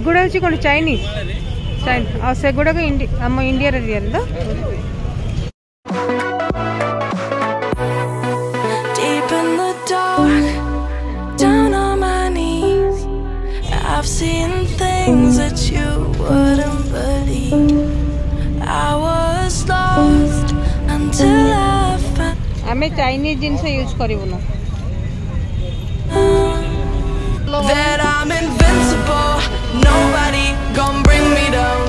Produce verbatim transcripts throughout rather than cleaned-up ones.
एगुड़ा हूँ कौन चाइनीज चाइन आ से गुड़ाक आम इंडिया रे तो I've seen things that you wouldn't believe. I was lost until I found. आमे चाइनीज जिनसे यूज करिवुनो That I'm invincible. Nobody gon' bring me down.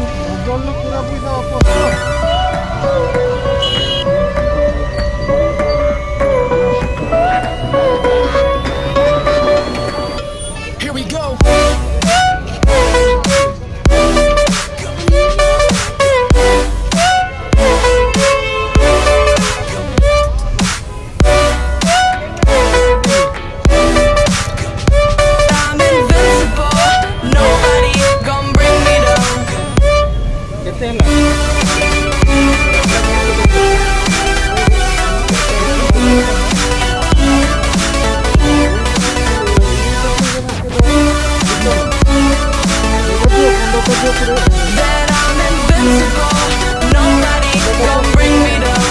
Here we go. That I'm invincible. Nobody gon' bring me down.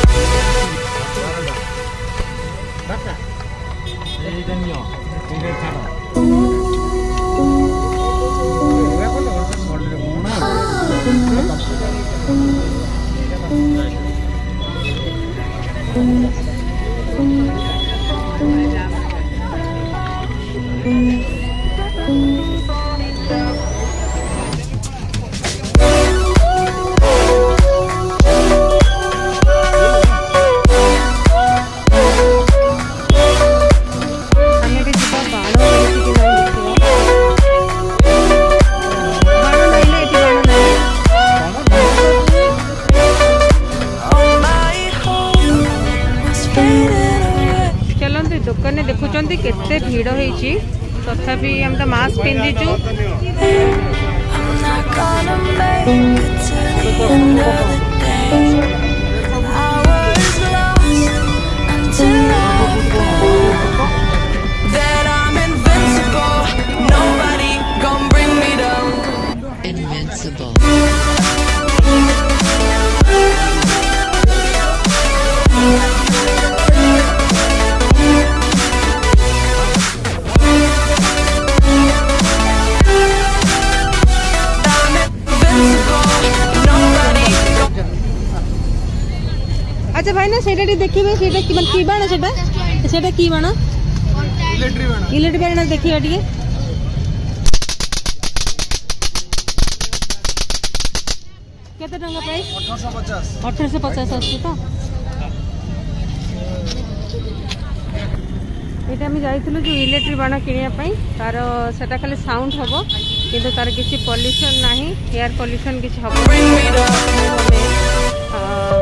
दुकान देखुं केते भीड़ होइछि तथापि हम तो mask पिंधिचु I'm not gonna make it to the end of the day. I was lost until I found that I'm invincible. Nobody gon' bring me down. Invincible. अच्छा भाई ना सेटा देखिए सेटा कि मन की बाण सेटा सेटा की बाण इलेक्ट्रिक बाण इलेक्ट्रिक बाण देखिए टिके केते टंका प्राइस अठारह सौ पचास अछि तो एटा हम जाइथिलु जो इलेक्ट्रिक बाण किनिया पई तार सेटा खाली साउंड हबो किंतु तार किछि पोल्यूशन नाही एयर पोल्यूशन किछि हबो